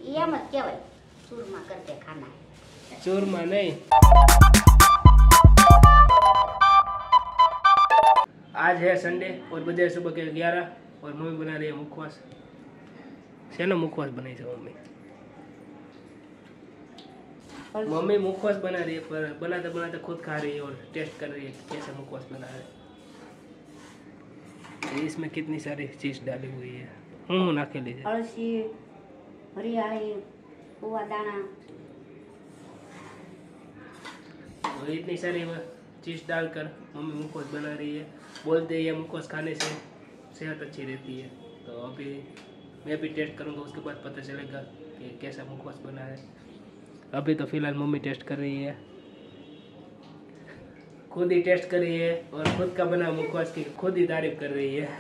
ये मत क्या भाई चूरमा करके खाना है। चूरमा नहीं, आज है संडे और बजे सुबह के 11 और मम्मी बना रही है मुखवास। शेनो मुखवास बनाई है मम्मी मुखवास बना रही है, पर बनाते बनाते खुद खा रही है और टेस्ट कर रही है कैसा मुखवास बना है। इसमें कितनी सारी चीज डाली हुई है। नाखे लीजिए, अलसी, हरियाली, हुआ दाना, तो इतनी सारी चीज डालकर मम्मी मुखवास बना रही है। बोलते हैं ये मुखवास खाने से सेहत अच्छी रहती है। तो अभी मैं भी टेस्ट करूंगा, उसके बाद पता चलेगा कि कैसा मुखवास बना है। अभी तो फिलहाल मम्मी टेस्ट कर रही है, खुद ही टेस्ट कर रही है और खुद का बना मुखवास की खुद ही तारीफ कर रही है।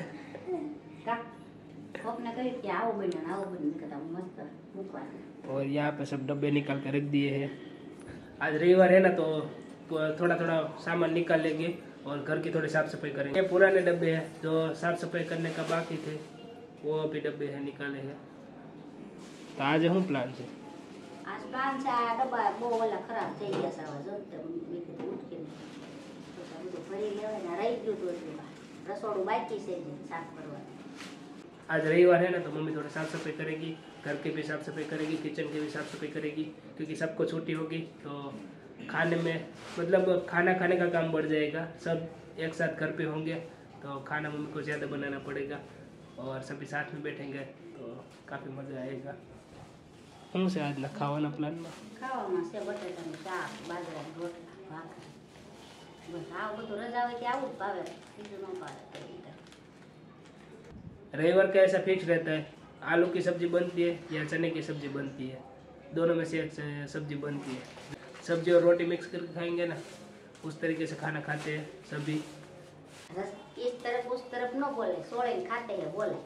और यहाँ पे सब डब्बे निकाल कर रख दिए हैं। आज रविवार है ना, तो थोड़ा थोड़ा सामान निकाल लेंगे और घर की थोड़ी साफ सफाई करेंगे। पुराने डब्बे हैं जो साफ सफाई करने का बाकी थे, वो अभी डब्बे हैं निकाले हैं। तो आज हूँ प्लान से आज प्लान से आ डब्बा बो वाला खराब થઈ ગયા સાવા જો તો મે કીધું ઉઠ કે તો બધું ફરી લેવાય ને રહી ગયું તો રસોડું બાકી છે સાફ કરવા। आज रविवार है ना, तो मम्मी थोड़ी साफ सफाई करेगी, घर की भी साफ सफाई करेगी, किचन की भी साफ सफाई करेगी, क्योंकि सबको छुट्टी होगी। तो खाने में मतलब खाना खाने का काम बढ़ जाएगा। सब एक साथ घर पे होंगे तो खाना मम्मी को ज़्यादा बनाना पड़ेगा और सभी साथ में बैठेंगे तो काफ़ी मज़ा आएगा। से आज ना खावाना प्लान में ખાવામાં છે બટેટાનું શાક, બાજરાના રોટલા, ભાખરી, બસ આવું બધું રજા હોય કે આવું જ ભાવે, બીજું ન ભાવે તો ઈ। रविवार का ऐसा फिक्स रहता है, आलू की सब्जी बनती है या चने की सब्जी बनती है, दोनों में से एक सब्जी बनती है। सब्जी और रोटी मिक्स करके खाएंगे ना, उस तरीके से खाना खाते हैं सभी। इस तरफ उस तरफ न बोले, सोले खाते हैं बोले।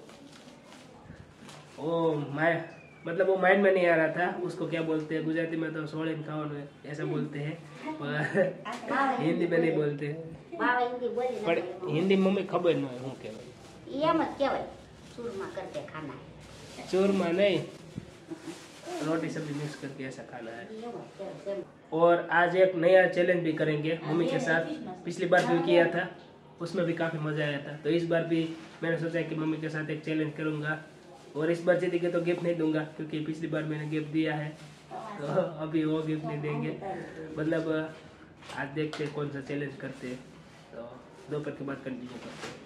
ओ मैं मतलब वो माइंड में नहीं आ रहा था, उसको क्या बोलते हैं गुजराती में, तो सोले खाओ ऐसा बोलते हैं, पर हिंदी में नहीं बोलते हैं। पर हिंदी में मम्मी खबर न हूँ क्या ये मत क्या भाई चूरमा करके खाना है। चूरमा नहीं, रोटी सब्जी मिक्स करके ऐसा खाना है। और आज एक नया चैलेंज भी करेंगे मम्मी के साथ। पिछली बार भी किया था, उसमें भी काफ़ी मज़ा आया था। तो इस बार भी मैंने सोचा कि मम्मी के साथ एक चैलेंज करूँगा और इस बार जीतेंगे तो गिफ्ट नहीं दूंगा, क्योंकि पिछली बार मैंने गिफ्ट दिया है, तो अभी वो गिफ्ट नहीं देंगे। मतलब आज देखते हैं कौन सा चैलेंज करते हैं, तो दोपहर के बाद कंटिन्यू करते हैं।